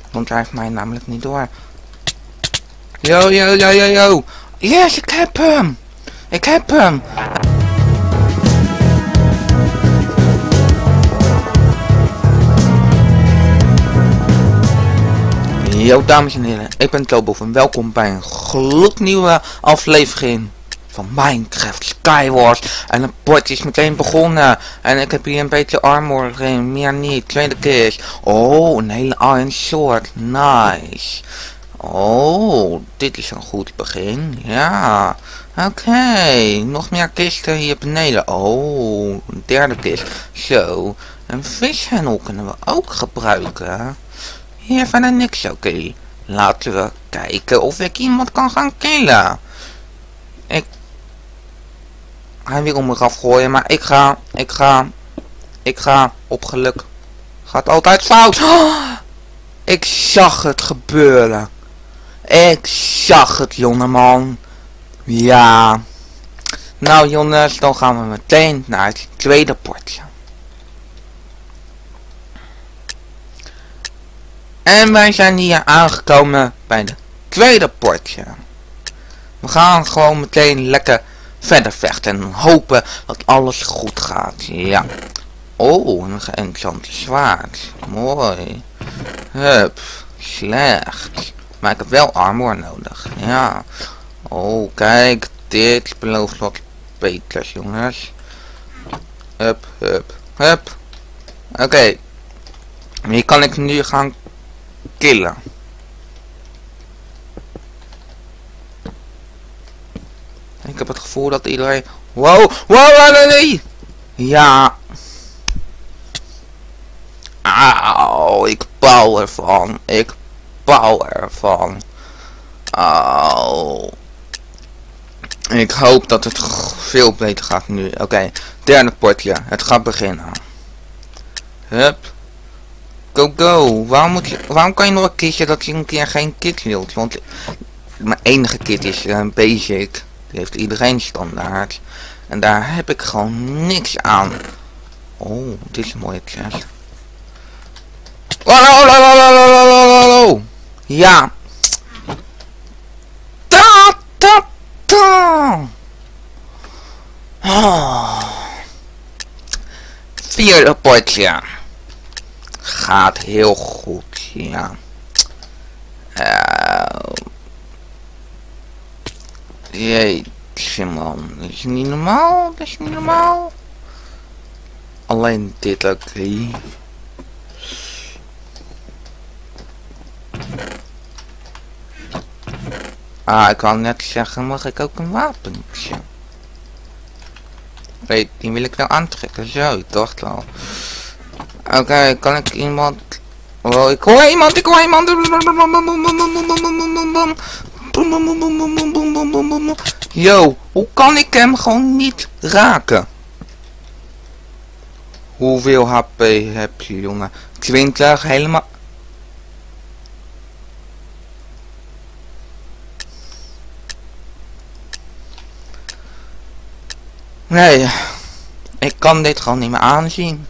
Want hij heeft mij namelijk niet door. Yo, yo, yo, yo, yo. Yes, ik heb hem. Ik heb hem. Yo, dames en heren. Ik ben Tobof en welkom bij een gloednieuwe aflevering van Minecraft Skywars. En het potje is meteen begonnen. En ik heb hier een beetje armor, meer niet. Tweede keer is. Oh, een hele iron sword. Nice. Oh, dit is een goed begin. Ja. Oké. Nog meer kisten hier beneden. Oh, een derde kist. Zo. Een vishendel kunnen we ook gebruiken. Hier verder niks. Oké. Laten we kijken of ik iemand kan gaan killen. Hij wil me afgooien, maar ik ga op geluk. Gaat altijd fout. Oh, ik zag het gebeuren. Ik zag het, jongeman. Ja. Nou jongens, dan gaan we meteen naar het tweede potje. En wij zijn hier aangekomen bij de tweede potje. We gaan gewoon meteen lekker verder vechten en hopen dat alles goed gaat. Ja. Oh, een geënchanted zwaard. Mooi. Hup. Slecht. Maar ik heb wel armor nodig. Ja. Oh, kijk. Dit belooft wat beters, jongens. Hup, hup, hup. Oké. Wie kan ik nu gaan killen? Ik heb het gevoel dat iedereen... Wow, wow, nee! Ja. Auw, ik bouw ervan. Ik bouw ervan. Auw. Ik hoop dat het veel beter gaat nu. Oké, derde potje. Het gaat beginnen. Hup. Go, go. Waarom kan je nog kiezen dat je een keer geen kit wilt? Want mijn enige kit is basic. Die heeft iedereen standaard. En daar heb ik gewoon niks aan. Oh, dit is een mooie chest. Ja. Ta, ta, ta. Oh. Vierde potje. Gaat heel goed, ja. Jeetje man, dat is niet normaal, dat is niet normaal. Alleen dit, oké. Ah, ik wou net zeggen, mag ik ook een wapentje? Nee, die wil ik nou aantrekken, zo, ik dacht al. Oké, kan ik iemand... Oh, ik hoor iemand, Yo, hoe kan ik hem gewoon niet raken? Hoeveel HP heb je, jongen? 20, helemaal... Nee, ik kan dit gewoon niet meer aanzien.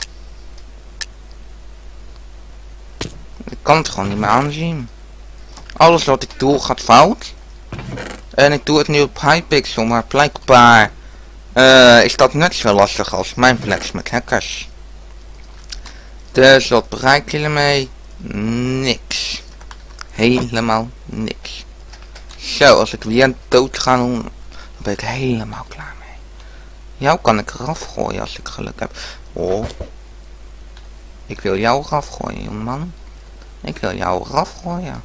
Ik kan het gewoon niet meer aanzien. Alles wat ik doe gaat fout. En ik doe het nu op Hypixel, maar blijkbaar is dat net zo lastig als mijn flex met hackers. Dus wat bereik je ermee? Niks. Helemaal niks. Zo, als ik weer dood ga doen, dan ben ik helemaal klaar mee. Jou kan ik eraf gooien als ik geluk heb. Oh. Ik wil jou eraf gooien, man. Ik wil jou eraf gooien.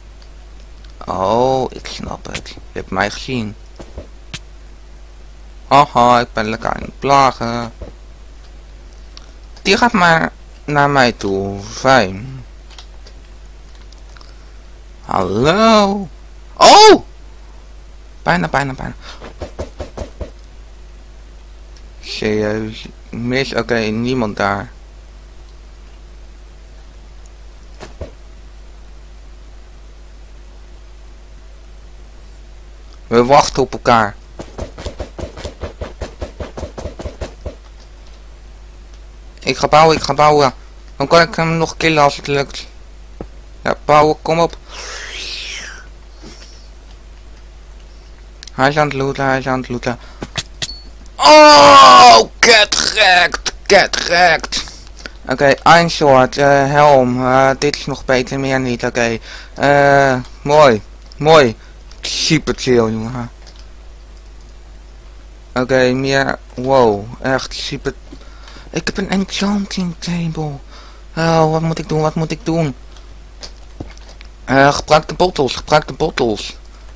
Oh, ik snap het. Je hebt mij gezien. Haha, ik ben lekker aan het plagen. Die gaat maar naar mij toe. Fijn. Hallo. Oh! Bijna. Serieus. Mis. Oké, niemand daar. We wachten op elkaar. Ik ga bouwen. Dan kan ik hem nog killen als het lukt. Ja, Power, kom op. Hij is aan het looten, hij is aan het looten. Oh, get gekt, get gekt. Oké, Einsoort, helm, dit is nog beter, meer niet, oké. Mooi, mooi. Super chill, jongen. Oké, meer, wow, echt super. Ik heb een enchanting table. Oh, wat moet ik doen, wat moet ik doen? Gebruik de bottles, gebruik de bottles.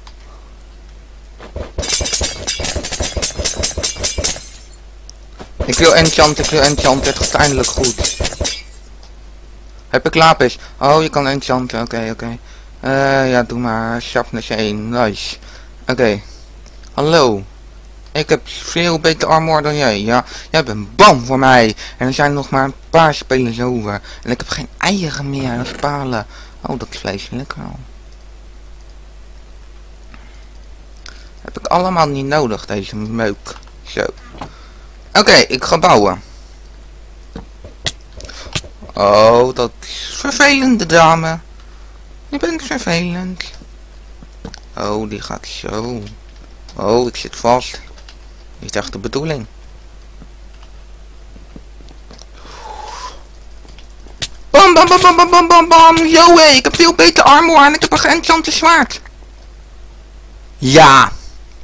Ik wil enchant, het gaat eindelijk goed. Heb ik lapis? Oh, je kan enchanten, oké. Ja, doe maar, sharpness 1, nice. Oké, hallo. Ik heb veel beter armor dan jij, ja. Jij bent bang voor mij. En er zijn nog maar een paar spelers over. En ik heb geen eieren meer, dat is palen. Oh, dat vlees wil ik wel. Heb ik allemaal niet nodig, deze meuk. Zo. Oké, ik ga bouwen. Oh, dat is vervelend, dame. Je bent vervelend. Oh, die gaat zo. Oh, ik zit vast. Niet echt de bedoeling. Bam, bam, bam, bam, bam, bam, bam, bam. Yo, hey, ik heb veel beter armor en ik heb een geënchante zwaard. Ja.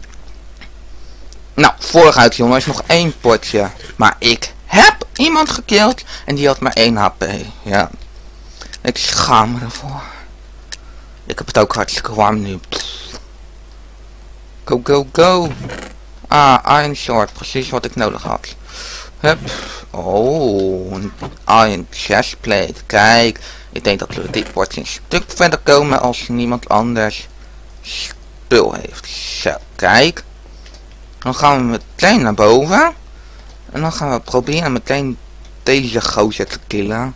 Nou, vooruit jongens, nog 1 potje. Maar ik heb iemand gekild en die had maar 1 HP. Ja. Ik schaam me ervoor. Ik heb het ook hartstikke warm nu. Go, go, go. Ah, Iron Sword. Precies wat ik nodig had. Hup. Oh, een Iron Chestplate. Kijk, ik denk dat we dit potje een stuk verder komen als niemand anders spul heeft. Zo, kijk. Dan gaan we meteen naar boven. En dan gaan we proberen meteen deze gozer te killen.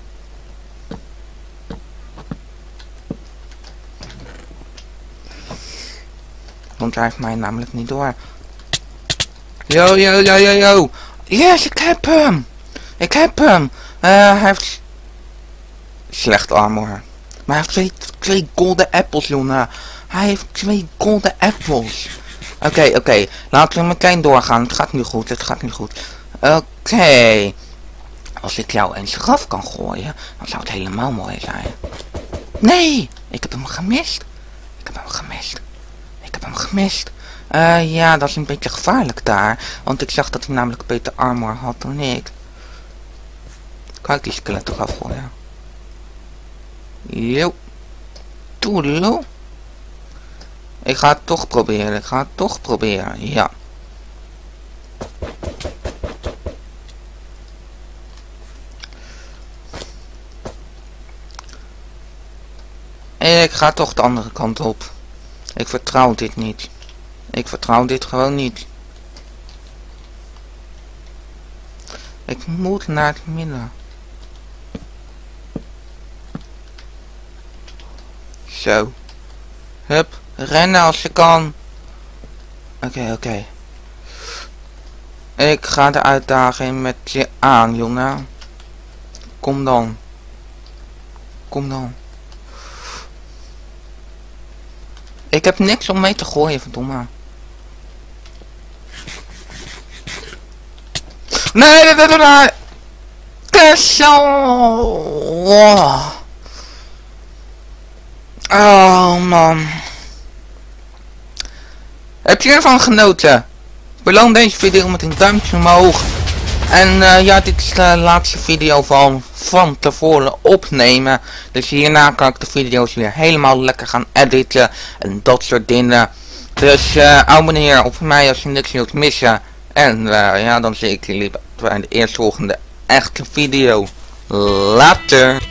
Want hij heeft mij namelijk niet door. Yo, yo, yo, yo, yo. Yes, ik heb hem. Ik heb hem. Hij heeft slecht armor. Maar hij heeft twee golden apples, jongen. Hij heeft 2 golden apples. Oké. Laten we meteen doorgaan. Het gaat nu goed, Oké. Als ik jou eens graf kan gooien, dan zou het helemaal mooi zijn. Nee, ik heb hem gemist. Ja, dat is een beetje gevaarlijk daar. Want ik zag dat hij namelijk beter armor had dan ik. Kan ik die skelet toch afgooien? Yo. Toedeloe. Ik ga het toch proberen. Ja. Ik ga toch de andere kant op. Ik vertrouw dit niet. Ik vertrouw dit gewoon niet. Ik moet naar het midden. Zo. Hup, rennen als je kan. Oké. Ik ga de uitdaging met je aan, jongen. Kom dan. Ik heb niks om mee te gooien, verdomme. Nee. Oh man. Heb je ervan genoten? Beloon deze video met een duimpje omhoog. En ja, dit is de laatste video van tevoren opnemen. Dus hierna kan ik de video's weer helemaal lekker gaan editen. En dat soort dingen. Dus abonneer op mij als je niks wilt missen. En ja, dan zie ik jullie bij de eerstvolgende echte video. Later.